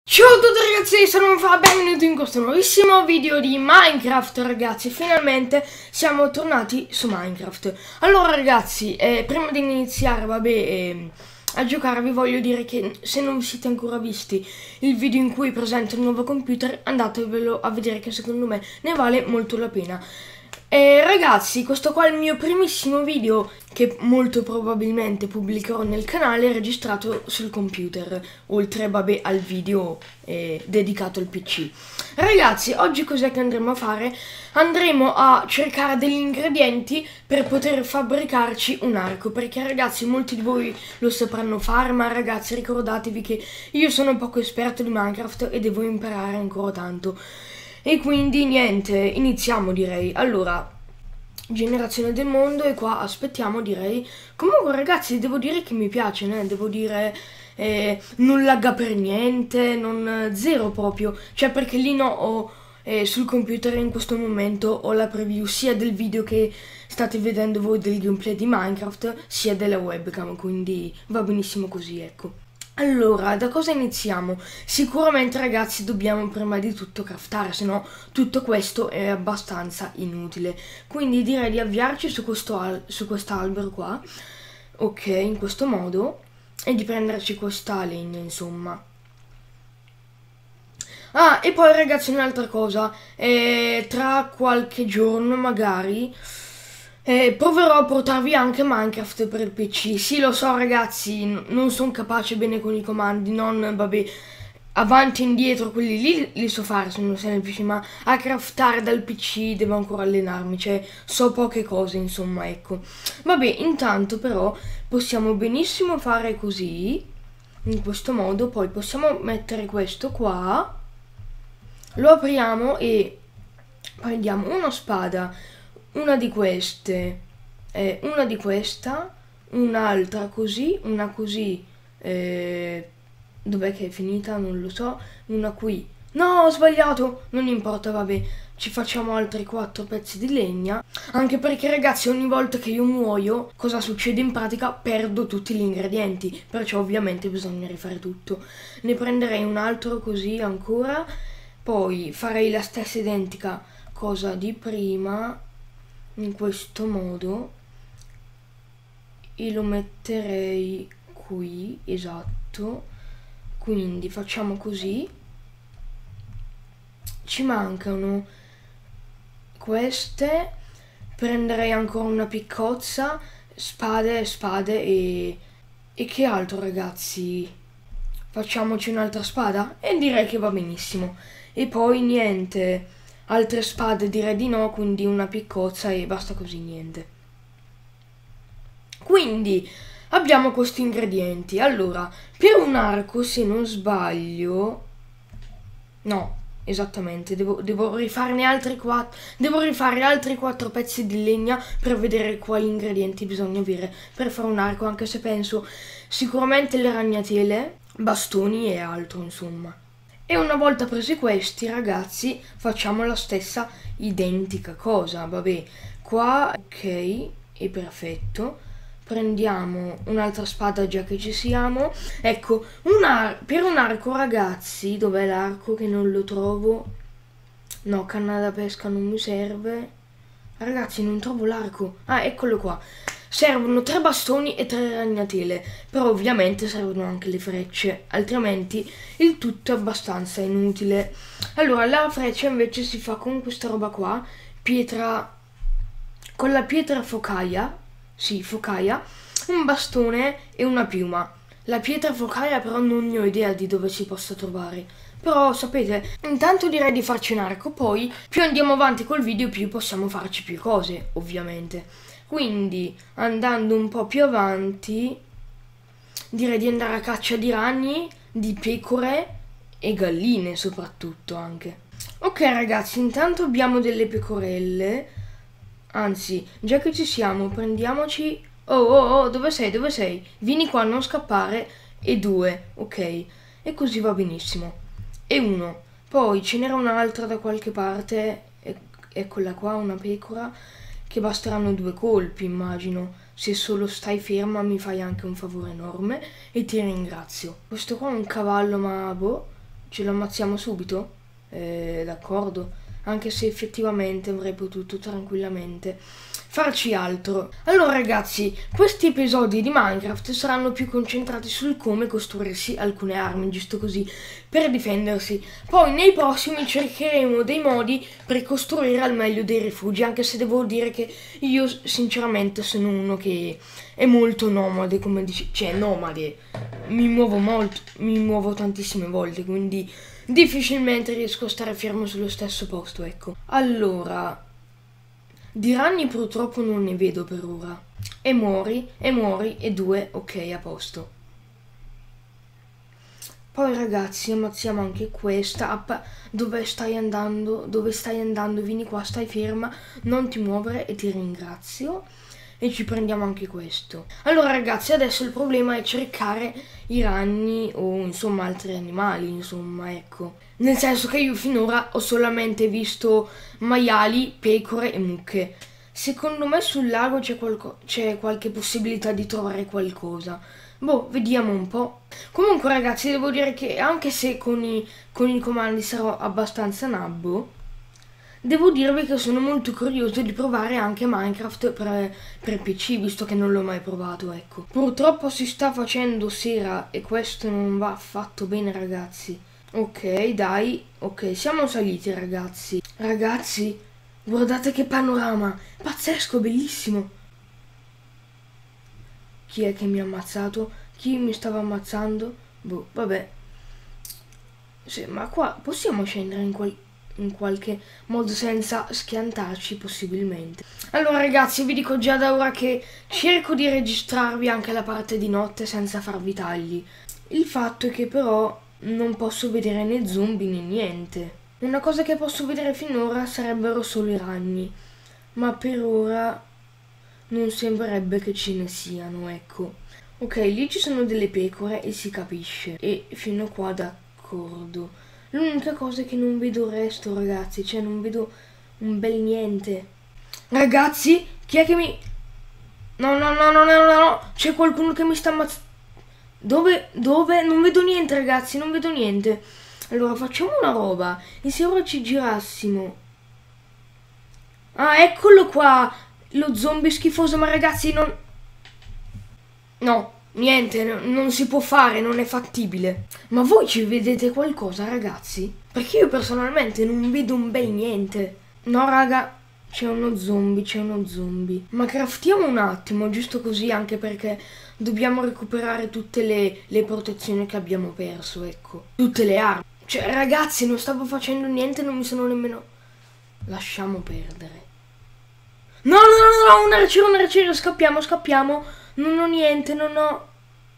Ciao a tutti ragazzi, sono Fa, benvenuti in questo nuovissimo video di Minecraft ragazzi. Finalmente siamo tornati su Minecraft. Allora ragazzi, prima di iniziare a giocare vi voglio dire che se non vi siete ancora visti il video in cui presento il nuovo computer, andatevelo a vedere che secondo me ne vale molto la pena. Ragazzi, questo qua è il mio primissimo video che molto probabilmente pubblicherò nel canale registrato sul computer, oltre al video dedicato al PC. Ragazzi, oggi cos'è che andremo a fare? Andremo a cercare degli ingredienti per poter fabbricarci un arco, perché ragazzi molti di voi lo sapranno fare, ma ragazzi ricordatevi che io sono poco esperto di Minecraft e devo imparare ancora tanto. E quindi niente, iniziamo direi. Allora, generazione del mondo e qua aspettiamo direi. Comunque ragazzi devo dire che mi piace, devo dire non lagga per niente, non zero proprio. Cioè perché lì sul computer in questo momento ho la preview sia del video che state vedendo voi del gameplay di Minecraft, sia della webcam, quindi va benissimo così, ecco. Allora, da cosa iniziamo? Sicuramente ragazzi dobbiamo prima di tutto craftare, se no tutto questo è abbastanza inutile. Quindi direi di avviarci su quest'albero qua, ok, in questo modo, e di prenderci questa legna, insomma. Ah, e poi ragazzi un'altra cosa, tra qualche giorno magari proverò a portarvi anche Minecraft per il PC. Sì, lo so ragazzi, non sono capace bene con i comandi, avanti e indietro, quelli lì li so fare, sono semplici, ma a craftare dal PC devo ancora allenarmi, cioè so poche cose, insomma, ecco. Vabbè, intanto però possiamo benissimo fare così, in questo modo, poi possiamo mettere questo qua, lo apriamo e prendiamo una spada, una di queste, una di questa, un'altra così, una così, dov'è che è finita? Non lo so, una qui. No, ho sbagliato, non importa, vabbè, ci facciamo altri 4 pezzi di legna, anche perché ragazzi ogni volta che io muoio, cosa succede in pratica? Perdo tutti gli ingredienti, perciò ovviamente bisogna rifare tutto. Ne prenderei un altro così ancora, poi farei la stessa identica cosa di prima, in questo modo, e lo metterei qui, esatto. Quindi facciamo così, ci mancano queste, prenderei ancora una piccozza, spade e che altro ragazzi? Facciamoci un'altra spada? E direi che va benissimo. E poi niente, altre spade direi di no, quindi una piccozza e basta così, niente. Quindi abbiamo questi ingredienti. Allora, per un arco, se non sbaglio, no, esattamente, devo rifarne altri 4, devo rifare altri 4 pezzi di legna per vedere quali ingredienti bisogna avere per fare un arco, anche se penso sicuramente le ragnatele, bastoni e altro, insomma. E una volta presi questi ragazzi facciamo la stessa identica cosa, vabbè, qua ok, è perfetto. Prendiamo un'altra spada già che ci siamo. Ecco, per un arco ragazzi, dov'è l'arco che non lo trovo? No, canna da pesca non mi serve. Ragazzi, non trovo l'arco. Ah, eccolo qua. Servono 3 bastoni e 3 ragnatele, però ovviamente servono anche le frecce, altrimenti il tutto è abbastanza inutile. Allora, la freccia invece si fa con questa roba qua, con la pietra focaia, sì, focaia, un bastone e una piuma. La pietra focaia però non ne ho idea di dove si possa trovare. Però sapete, intanto direi di farci un arco, poi più andiamo avanti col video più possiamo farci più cose, ovviamente. Quindi, andando un po' più avanti, direi di andare a caccia di ragni, di pecore e galline soprattutto anche. Ok ragazzi, intanto abbiamo delle pecorelle, anzi, già che ci siamo, prendiamoci... Oh, dove sei, dove sei? Vieni qua, non scappare. E 2, ok, e così va benissimo. E 1, poi ce n'era un'altra da qualche parte, eccola qua, una pecora, che basteranno 2 colpi, immagino. Se solo stai ferma mi fai anche un favore enorme e ti ringrazio. Questo qua è un cavallo, ma boh, Ce lo ammazziamo subito? D'accordo. Anche se effettivamente avrei potuto tranquillamente farci altro. Allora ragazzi, questi episodi di Minecraft saranno più concentrati sul come costruirsi alcune armi, giusto così, per difendersi. Poi nei prossimi cercheremo dei modi per costruire al meglio dei rifugi, anche se devo dire che io sinceramente sono uno che è molto nomade, come dice, cioè nomade, mi muovo tantissime volte, quindi difficilmente riesco a stare fermo sullo stesso posto, ecco. Allora, di ragni purtroppo non ne vedo per ora. E muori, e 2, ok, a posto. Poi ragazzi, ammazziamo anche questa. Dove stai andando? Dove stai andando? Vieni qua, stai ferma, non ti muovere e ti ringrazio. E ci prendiamo anche questo. Allora ragazzi, adesso il problema è cercare i ragni o insomma altri animali, insomma, ecco. Nel senso che io finora ho solamente visto maiali, pecore e mucche. Secondo me sul lago c'è qualche possibilità di trovare qualcosa. Boh, vediamo un po'. Comunque ragazzi, devo dire che anche se con i comandi sarò abbastanza nabbo, devo dirvi che sono molto curioso di provare anche Minecraft per PC, visto che non l'ho mai provato, ecco. Purtroppo si sta facendo sera e questo non va affatto bene, ragazzi. Ok, dai. Ok, siamo saliti, ragazzi. Ragazzi, guardate che panorama. Pazzesco, bellissimo. Chi è che mi ha ammazzato? Chi mi stava ammazzando? Boh, vabbè. Sì, ma qua possiamo scendere in qualche modo senza schiantarci possibilmente. Allora ragazzi, vi dico già da ora che cerco di registrarvi anche la parte di notte senza farvi tagli. Il fatto è che però non posso vedere né zombie né niente. Una cosa che posso vedere finora sarebbero solo i ragni, ma per ora non sembrerebbe che ce ne siano, ecco. Ok, lì ci sono delle pecore e si capisce, e fino a qua d'accordo. L'unica cosa è che non vedo il resto, ragazzi, cioè non vedo un bel niente. Ragazzi, chi è che mi... No, c'è qualcuno che mi sta ammazzando. Dove? Non vedo niente, ragazzi, non vedo niente. Allora, facciamo una roba, e se ora ci girassimo... Ah, eccolo qua, lo zombie schifoso, ma ragazzi, non... No. Niente, non si può fare, non è fattibile. Ma voi ci vedete qualcosa, ragazzi? Perché io personalmente non vedo un bel niente. No, raga, c'è uno zombie. Ma craftiamo un attimo, giusto così, anche perché dobbiamo recuperare tutte le protezioni che abbiamo perso, ecco. Tutte le armi. Cioè, ragazzi, non stavo facendo niente, non mi sono nemmeno... Lasciamo perdere. No, un arciere, scappiamo. Non ho niente, non ho...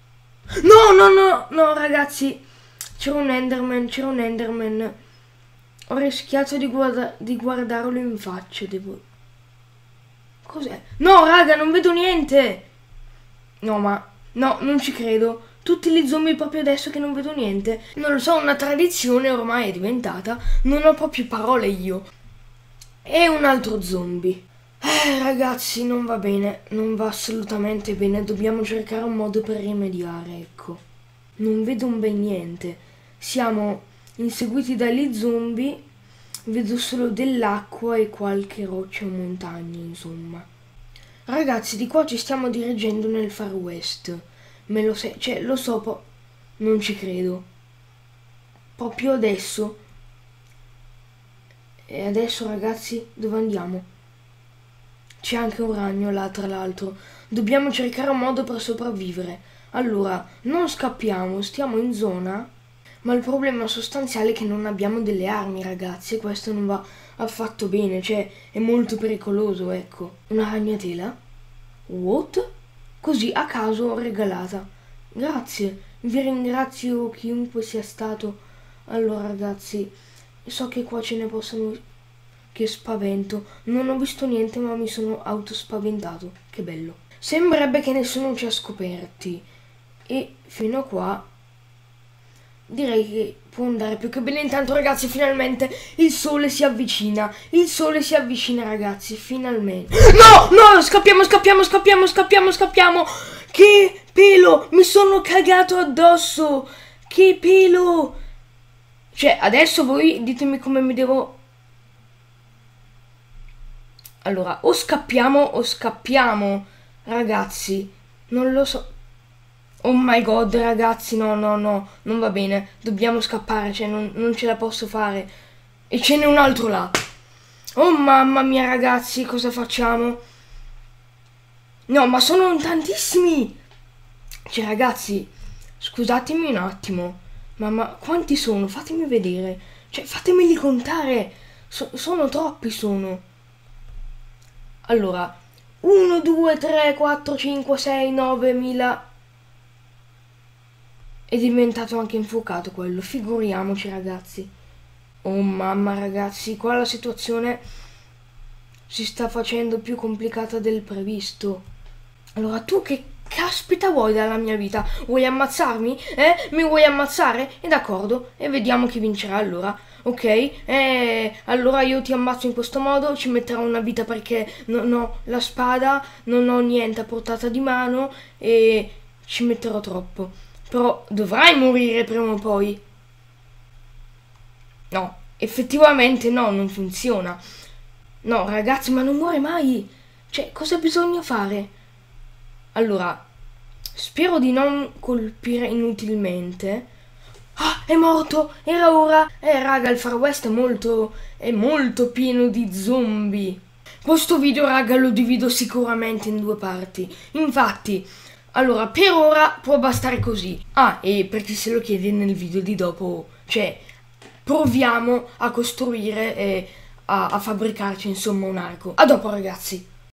No, ragazzi. C'era un Enderman. Ho rischiato di guardarlo in faccia, Cos'è? No, raga, non vedo niente. No, non ci credo. Tutti gli zombie proprio adesso che non vedo niente. Non lo so, una tradizione ormai è diventata. Non ho proprio parole io. E un altro zombie. Ragazzi, non va bene, non va assolutamente bene, dobbiamo cercare un modo per rimediare, ecco. Non vedo un bel niente. Siamo inseguiti dagli zombie, vedo solo dell'acqua e qualche roccia o montagna, insomma. Ragazzi, di qua ci stiamo dirigendo nel Far West. Lo so, non ci credo. Proprio adesso. E adesso, ragazzi, dove andiamo? C'è anche un ragno là, tra l'altro. Dobbiamo cercare un modo per sopravvivere. Allora, non scappiamo, stiamo in zona. Ma il problema sostanziale è che non abbiamo delle armi, ragazzi. E questo non va affatto bene. Cioè, è molto pericoloso, ecco. Una ragnatela? What? Così, a caso, regalata. Grazie. Vi ringrazio chiunque sia stato. Allora, ragazzi, so che qua ce ne possono... Che spavento, non ho visto niente ma mi sono autospaventato, che bello. Sembrerebbe che nessuno ci ha scoperti e fino a qua direi che può andare più che bene. Intanto ragazzi, finalmente il sole si avvicina, ragazzi, finalmente. No, scappiamo. Che pelo, mi sono cagato addosso, che pelo. Cioè, adesso voi ditemi come mi devo... Allora, o scappiamo, ragazzi. Non lo so. Oh my god, ragazzi, no, non va bene. Dobbiamo scappare, cioè, non ce la posso fare. E ce n'è un altro là. Oh mamma mia, ragazzi, cosa facciamo? No, ma sono tantissimi. Cioè, ragazzi, scusatemi un attimo. Ma quanti sono? Fatemi vedere. Cioè, fatemeli contare. Sono troppi, sono. Allora, 1, 2, 3, 4, 5, 6, 9 mila. È diventato anche infuocato quello, figuriamoci, ragazzi. Oh mamma, ragazzi, qua la situazione si sta facendo più complicata del previsto. Allora, tu che caspita vuoi dalla mia vita? Vuoi ammazzarmi? Mi vuoi ammazzare? E d'accordo, e vediamo chi vincerà allora. Ok? Allora io ti ammazzo in questo modo, ci metterò una vita perché non ho la spada, non ho niente a portata di mano e ci metterò troppo. Però dovrai morire prima o poi. No, effettivamente no, non funziona. No, ragazzi, ma non muore mai. Cioè, cosa bisogna fare? Allora, spero di non colpire inutilmente. Ah, è morto! Era ora! Raga, il Far West è molto pieno di zombie. Questo video, raga, lo divido sicuramente in 2 parti. Infatti, allora, per ora può bastare così. Ah, e per chi se lo chiede nel video di dopo, cioè, proviamo a costruire e a fabbricarci, insomma, un arco. A dopo, ragazzi!